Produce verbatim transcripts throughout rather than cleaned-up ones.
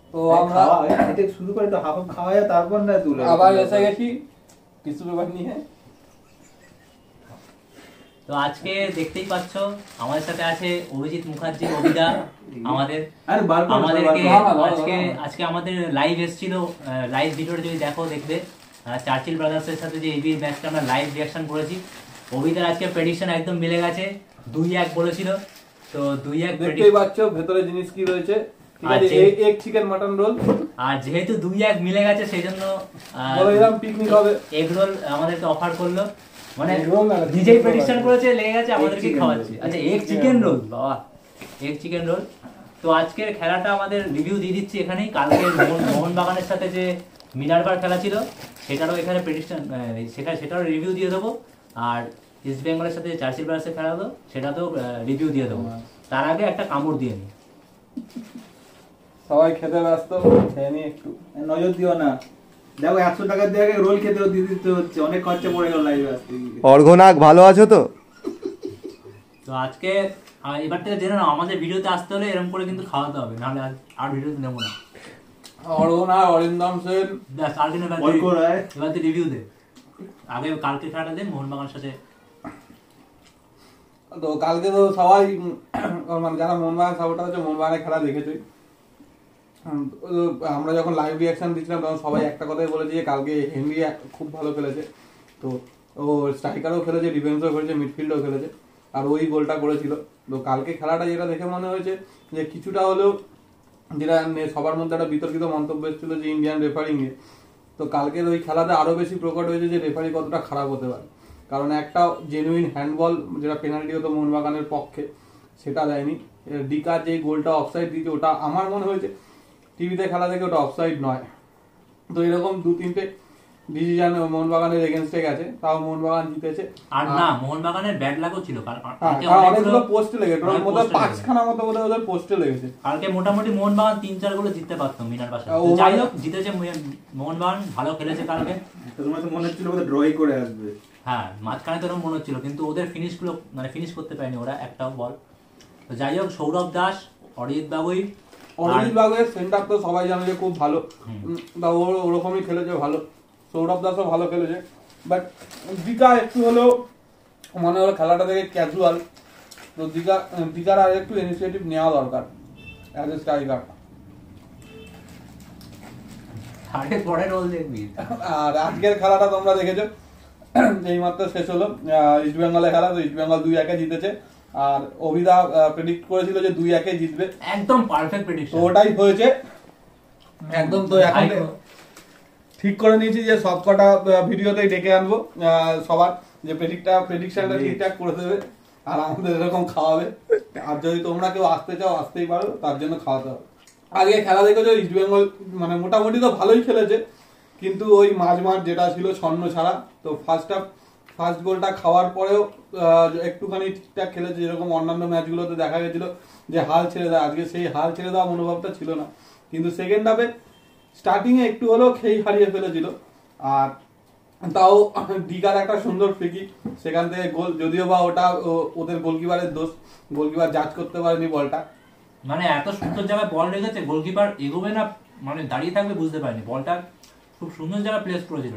তো আমরা এটা শুরু করে তো হাফ খাওয়ায় তারপর না তুলে আবার এসে গেছি কিছু ব্যাপার নিয়ে। তো আজকে দেখতেই পাচ্ছ আমাদের সাথে আছে অভিজিৎ মুখার্জি অভিদা আমাদের আমাদেরকে আজকে আজকে আমাদের লাইভ এসেছিল লাইভ ভিডিওটা যদি দেখো দেখবে চার্চিল ব্রাদার্সের সাথে যে এবির ম্যাচটা আমরা লাইভ রিঅ্যাকশন করেছি অভিদার আজকে প্রেডিকশন একদম মিলে গেছে দুই এক বলেছিল তো দুই এক দেখতেই পাচ্ছ ভেতরে জিনিস কি রয়েছে ঠিক আছে এক চিকেন মাটন রোল আর যেহেতু দুই এক মিলে গেছে সেইজন্য বললাম পিকনিক হবে এগ রোল আমাদেরকে অফার করলো মানে নিজেই প্রেডিকশন করেছে লেগে গেছে আমাদেরকে খাওয়াচ্ছে আচ্ছা এগ চিকেন রোল বাবা এগ চিকেন রোল তো আজকের খেলাটা আমাদের রিভিউ দিয়ে দিচ্ছি এখানেই কালকে মোহনবাগানের সাথে যে মিনারবার খেলা ছিল সেটারও এখানে প্রেডিকশন সেটা সেটারও রিভিউ দিয়ে দেবো আর ইস্ট বেঙ্গলের সাথে চার্চিল ব্রাদার্সের খেলা হলো সেটাতেও রিভিউ দিয়ে দেবো তার আগে একটা কামড় দিয়ে নিই সবাই খেতে ব্যস্ত খেয়ে নি একটু নজর দিও না দেখো একশো টাকার দিয়ে রোল খেতে দিয়ে দিতে হচ্ছে অনেক খরচা পড়ে গেল লাইভে আসতে অর্ঘনাক ভালো আছো তো তো আজকে এবার থেকে জেনে নাও আমাদের ভিডিওতে আসতে হলে এরকম করে কিন্তু খাওয়াতে হবে নাহলে আর ভিডিওতে নেবো না অর্ঘনা অরিন্দম সেন ব্যাস আর কিন্তু এবার তুই রিভিউ দে আগে কালকে খেলাটা দে মোহনবাগানের সাথে তো কালকে তো সবাই মানে যারা মোহনবাগান সাপোর্টার আছে মোহনবাগানের খেলা দেখেছে আমরা যখন লাইভ রিঅ্যাকশন দিচ্ছিলাম তখন সবাই একটা কথাই বলেছে যে কালকে হেনরি খুব ভালো খেলেছে তো ও স্ট্রাইকারও খেলেছে ডিফেন্সও খেলেছে মিডফিল্ডও খেলেছে আর ওই গোলটা করেছিল তো কালকে খেলাটা যেটা দেখে মনে হয়েছে যে কিছুটা হলেও যেটা সবার মধ্যে একটা বিতর্কিত মন্তব্য এসেছিল যে ইন্ডিয়ান রেফারিংয়ে তো কালকের ওই খেলাতে আরও বেশি প্রকট হয়েছে যে রেফারি কতটা খারাপ হতে পারে কারণ একটা জেনুইন হ্যান্ডবল যেটা পেনাল্টি হতো মোহনবাগানের পক্ষে সেটা দেয়নি ডিকার যে গোলটা অফসাইড দিয়েছে ওটা আমার মনে হয়েছে টিভিতে খেলা থেকে ওটা অফসাইড নয় তো এরকম দু তিনটে ডিসিশন মোহনবাগানের এগেইনস্টে গেছে তাও মোহনবাগান জিতেছে আর না মোহনবাগানের ব্যাড লাগও ছিল কালকে অনেকগুলো পোস্টে লেগেছে ওর মধ্যে পাঁচখানা মতো বলে ওদের পোস্টে লেগেছে কালকে মোটামুটি মোহনবাগান তিন চার গোলে জিততে পারতো মিনার পাশে যাই হোক জিতেছে মোহনবাগান ভালো খেলেছে কালকে তোমার তো মনে হচ্ছিল ওদের ড্রই করে আসবে হ্যাঁ মাঝখানে তো এরকম মনে হচ্ছিল কিন্তু ওদের ফিনিশ গুলো মানে ফিনিশ করতে পারেনি ওরা একটাও বল তো যাই হোক সৌরভ দাস অরিজিৎ বাবুই অরিজিৎ বাবুয়ের সেন্টার তো সবাই জানে যে খুব ভালো বা ও ওরকমই খেলেছে ভালো সৌরভ দাসও ভালো খেলেছে বাট দিঘা একটু হলেও মনে হলো খেলাটা থেকে ক্যাজুয়াল তো দিঘা দিঘার আর একটু ইনিশিয়েটিভ নেওয়া দরকার অ্যাজ এ স্ট্রাইকার আর আজকের খেলাটা তোমরা দেখেছো এইমাত্র শেষ হলো ইস্ট বেঙ্গলের খেলা তো ইস্ট বেঙ্গল দুই একে জিতেছে আর অভিদা প্রেডিক্ট করেছিল যে দুই একে জিতবে একদম পারফেক্ট প্রেডিকশন তো ওটাই হয়েছে একদম তো এখন ঠিক করে নিয়েছি যে সবকটা ভিডিওতেই ডেকে আনবো সবার যে প্রেডিক্টটা প্রেডিকশনটা ঠিকঠাক করে দেবে আর আমাদের এরকম খাওয়াবে আর যদি তোমরা কেউ আসতে চাও আসতেই পারো তার জন্য খাওয়াতে হবে আজকে খেলা দেখেছো ইস্ট বেঙ্গল মানে মোটামুটি তো ভালোই খেলেছে কিন্তু ওই মাঝ মাঠ যেটা ছিল ছন্ন ছাড়া তো ফার্স্ট হাফ ফার্স্ট গোলটা খাওয়ার পরেও একটুখানি ঠিকঠাক খেলেছে যেরকম অন্যান্য ম্যাচগুলোতে দেখা গেছিল যে হাল ছেড়ে দেয় আজকে সেই হাল ছেড়ে দেওয়া মনোভাবটা ছিল না কিন্তু সেকেন্ড হাফে স্টার্টিংয়ে একটু হলেও খেই হারিয়ে ফেলেছিল আর তাও দিঘার একটা সুন্দর ফ্রিকি সেখান থেকে গোল যদিও বা ওটা ওদের গোলকিপারের দোষ গোলকিপার জাজ করতে পারেনি বলটা মানে এত সুন্দর জায়গায় বল রেখেছে গোলকিপার এগোবে না মানে দাঁড়িয়ে থাকবে বুঝতে পারেনি বলটা খুব সুন্দর জায়গায় প্লেস করেছিল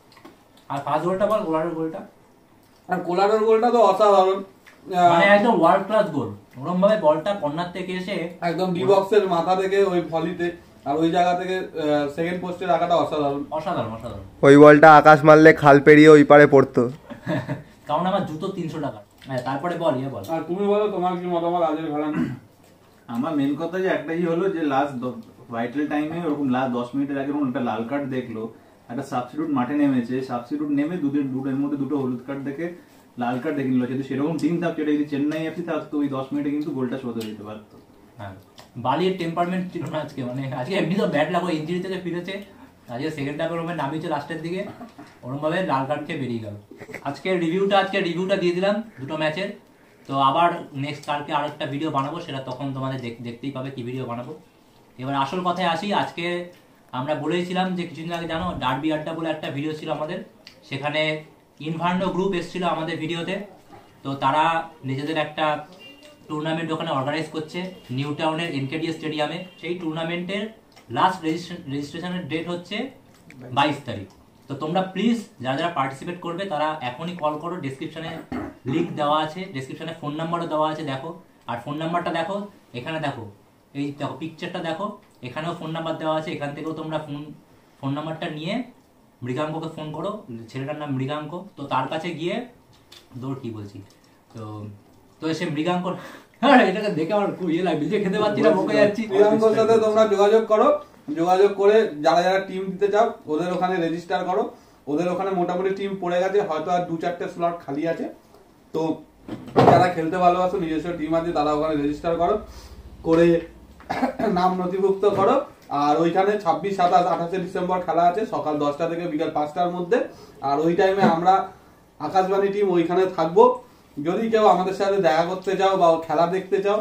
আর ফার্স্ট গোলটা বল কোলারের গোলটা আর কোলারের গোলটা তো অসাধারণ মানে একদম ওয়ার্ল্ড ক্লাস গোল ওরকম ভাবে বলটা কর্নার থেকে এসে একদম ডি বক্সের মাথা থেকে ওই ভলিতে আর ওই জায়গা থেকে সেকেন্ড পোস্টে রাখাটা অসাধারণ অসাধারণ অসাধারণ ওই বলটা আকাশ মারলে খাল পেরিয়ে ওই পারে পড়তো কারণ আমার জুতো তিনশো টাকা হ্যাঁ তারপরে বল ইয়ে বল আর তুমি বলো তোমার কি মতামত আজকের খেলা আমার মেন কথা যে একটাই হলো যে লাস্ট ভাইটাল টাইমে ওরকম লাস্ট দশ মিনিটের আগে একটা লাল কার্ড দেখলো একটা সাবস্টিটিউট মাঠে নেমেছে সাবস্টিটিউট নেমে দুদিন দুটোর মধ্যে দুটো হলুদ কার্ড দেখে লাল কার্ড দেখে নিল যদি সেরকম টিম থাকতো এটা যদি চেন্নাই এফসি থাকতো ওই দশ মিনিটে কিন্তু গোলটা শোধ হয়ে যেতে পারতো হ্যাঁ বালির টেম্পারমেন্ট ছিল না আজকে মানে আজকে এমনি তো ব্যাট লাগো ইঞ্জুরি থেকে ফিরেছে আজকে সেকেন্ড হাফে ওরকম নামিয়েছে লাস্টের দিকে ওরকম ভাবে লাল কার্ড খেয়ে বেরিয়ে গেল আজকে রিভিউটা আজকে রিভিউটা দিয়ে দিলাম দুটো ম্যাচের তো আবার নেক্সট কালকে আরেকটা ভিডিও বানাবো সেটা তখন তোমাদের দেখতেই পাবে কি ভিডিও বানাবো এবার আসল কথায় আসি আজকে আমরা বলেছিলাম যে কিছুদিন আগে জানো ডার্বি আড্ডা বলে একটা ভিডিও ছিল আমাদের সেখানে ইনভার্নো গ্রুপ এসেছিল আমাদের ভিডিওতে তো তারা নিজেদের একটা টুর্নামেন্ট ওখানে অর্গানাইজ করছে নিউ টাউনের এনকেডিএস স্টেডিয়ামে সেই টুর্নামেন্টের লাস্ট রেজিস্ট্রেশনের ডেট হচ্ছে বাইশ তারিখ। তো তোমরা প্লিজ যারা যারা পার্টিসিপেট করবে তারা এখনই কল করো, ডেসক্রিপশনে লিঙ্ক দেওয়া আছে, ডেসক্রিপশনে ফোন নাম্বারও দেওয়া আছে, দেখো। আর ফোন নাম্বারটা দেখো, এখানে দেখো, এই দেখো পিকচারটা দেখো, এখানেও ফোন নাম্বার দেওয়া আছে, এখান থেকেও তোমরা ফোন ফোন নাম্বারটা নিয়ে মৃগাঙ্ককে ফোন করো, ছেলেটার নাম মৃগাঙ্ক। তো তার কাছে গিয়ে দৌড় কি বলছি তো তো সে মৃগাঙ্ক এটাকে দেখে আমার খুব ইয়ে লাগে, নিজে খেতে পারছি না, বকে যাচ্ছি। মৃগাঙ্কর সাথে তোমরা যোগাযোগ করো, যোগাযোগ করে যারা যারা টিম দিতে চাও ওদের ওখানে রেজিস্টার করো। ওদের ওখানে মোটামুটি টিম পড়ে গেছে, হয়তো আর দু চারটে স্লট খালি আছে। তো যারা খেলতে ভালোবাসো, নিজস্ব টিম আছে, তারা ওখানে রেজিস্টার করো, করে নাম নথিভুক্ত করো। আর ওইখানে ছাব্বিশ সাতাশ আঠাশে ডিসেম্বর খেলা আছে, সকাল দশটা থেকে বিকাল পাঁচটার মধ্যে। আর ওই টাইমে আমরা আকাশবাণী টিম ওইখানে থাকবো। যদি কেউ আমাদের সাথে দেখা করতে চাও বা খেলা দেখতে চাও,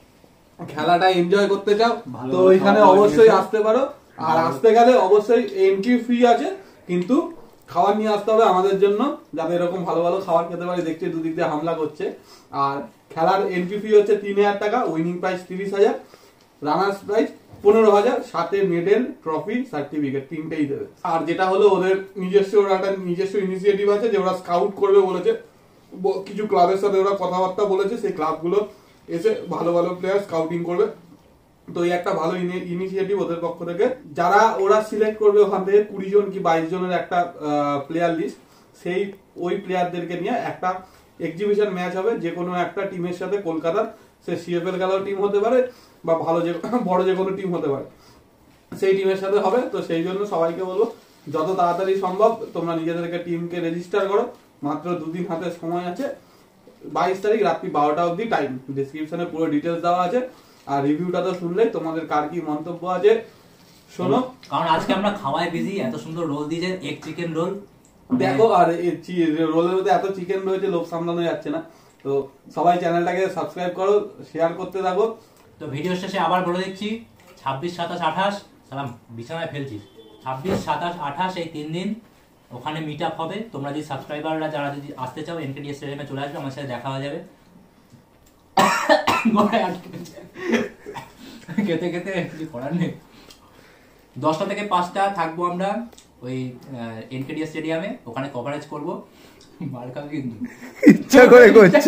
খেলাটা এনজয় করতে চাও, তো ওইখানে অবশ্যই আসতে পারো। আর আসতে গেলে অবশ্যই এন্ট্রি ফ্রি আছে, কিন্তু খাবার নিয়ে আসতে হবে আমাদের জন্য, যাতে এরকম ভালো ভালো খাবার খেতে পারি। দেখছি দুদিক দিয়ে হামলা করছে। আর খেলার এন্ট্রি ফি হচ্ছে তিন হাজার টাকা, উইনিং প্রাইস তিরিশ হাজার, রানার্স প্রাইস পনেরো হাজার, সাথে মেডেল, ট্রফি, সার্টিফিকেট তিনটেই দেবে। আর যেটা হলো ওদের নিজস্ব ওরা একটা নিজস্ব ইনিশিয়েটিভ আছে যে ওরা স্কাউট করবে বলেছে, কিছু ক্লাবের সাথে ওরা কথাবার্তা বলেছে, সেই ক্লাবগুলো এসে ভালো ভালো প্লেয়ার স্কাউটিং করবে। তো এই একটা ভালো ইনিশিয়েটিভ ওদের পক্ষ থেকে। যারা ওরা সিলেক্ট করবে ওখান থেকে কুড়ি জন কি বাইশ জনের একটা প্লেয়ার লিস্ট, সেই ওই প্লেয়ারদেরকে নিয়ে একটা এক্সিবিশন ম্যাচ হবে যে কোনো একটা টিমের সাথে, কলকাতার, সে সিএফএল খেলার টিম হতে পারে বা ভালো যে বড় যে কোনো টিম হতে পারে, সেই টিমের সাথে হবে। তো সেই জন্য সবাইকে বলবো যত তাড়াতাড়ি সম্ভব তোমরা নিজেদেরকে টিমকে রেজিস্টার করো, মাত্র দুদিন হাতে সময় আছে। বাইশ তারিখ রাত্রি বারোটা অবধি টাইম, ডিসক্রিপশনে পুরো ডিটেলস দেওয়া আছে। আর রিভিউটা তো শুনলেই, তোমাদের কার কি মন্তব্য আছে শোনো। কারণ আজকে আমরা খাওয়ায় বিজি, এত সুন্দর রোল দিয়েছে, এগ চিকেন রোল দেখো। আর রোলের মধ্যে এত চিকেন রয়েছে, লোক সামলানো যাচ্ছে না। তো সবাই চ্যানেলটাকে সাবস্ক্রাইব করো, শেয়ার করতে থাকো। তো ভিডিও শেষে আবার বলে দিচ্ছি, ছাব্বিশ সাতাশ আঠাশ, সালাম বিছানায় ফেলছিস, ছাব্বিশ সাতাশ আঠাশ এই তিন দিন ওখানে মিট আপ হবে। তোমরা যদি সাবস্ক্রাইবাররা যারা যদি আসতে চাও এনকেডিএস স্টেডিয়ামে চলে আসবে, আমার সাথে দেখা হয়ে যাবে। খেতে খেতে কিছু করার নেই। দশটা থেকে পাঁচটা থাকবো আমরা ওই এনকেডিএস স্টেডিয়ামে, ওখানে কভারেজ করবো। ইচ্ছা করে করছে।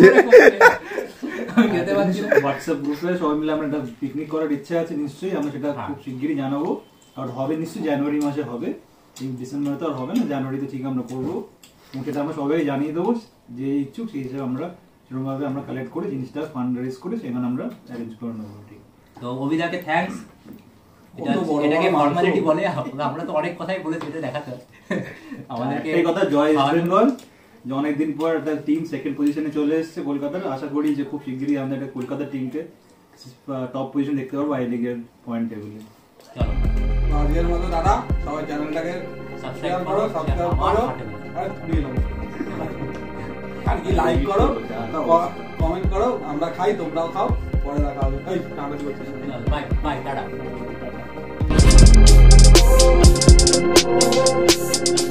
হোয়াটসঅ্যাপ গ্রুপে সবাই মিলে আমরা একটা পিকনিক করার ইচ্ছা আছে নিশ্চয়ই, আমরা সেটা খুব শিগগিরই জানাবো। আর হবে নিশ্চয়ই জানুয়ারি মাসে হবে, এই ডিসেম্বরে তো আর হবে না, জানুয়ারিতে ঠিক আমরা করবো। এবং সেটা আমরা সবাই জানিয়ে দেবো, যে ইচ্ছুক সেই হিসেবে আমরা সেরকমভাবে আমরা কালেক্ট করে জিনিসটা ফান্ড রেজ করে সেখানে আমরা অ্যারেঞ্জ করে নেবো। ঠিক, তো অভিদাকে থ্যাঙ্কস। এটাকে ফর্মালিটি বলে, আমরা তো অনেক কথাই বলেছি, এটা দেখাতে আমাদেরকে এই কথা। জয় ইস্ট বেঙ্গল, যে অনেকদিন পর একটা টিম সেকেন্ড পজিশনে চলে এসেছে কলকাতার। আশা করি যে খুব শিগগিরই আমরা একটা কলকাতার টিমকে টপ পজিশন দেখতে পারবো আই লিগের পয়েন্ট টেবিলে। চলো আজকের মতো দাদা সবাই চ্যানেলটাকে সাবস্ক্রাইব করো, সাবস্ক্রাইব করো, আর দিয়ে দাও, আর কি লাইক করো, কমেন্ট করো। আমরা খাই, তোমরাও খাও, পরে দেখা হবে। এই টাটা করছি, বাই বাই, টাটা।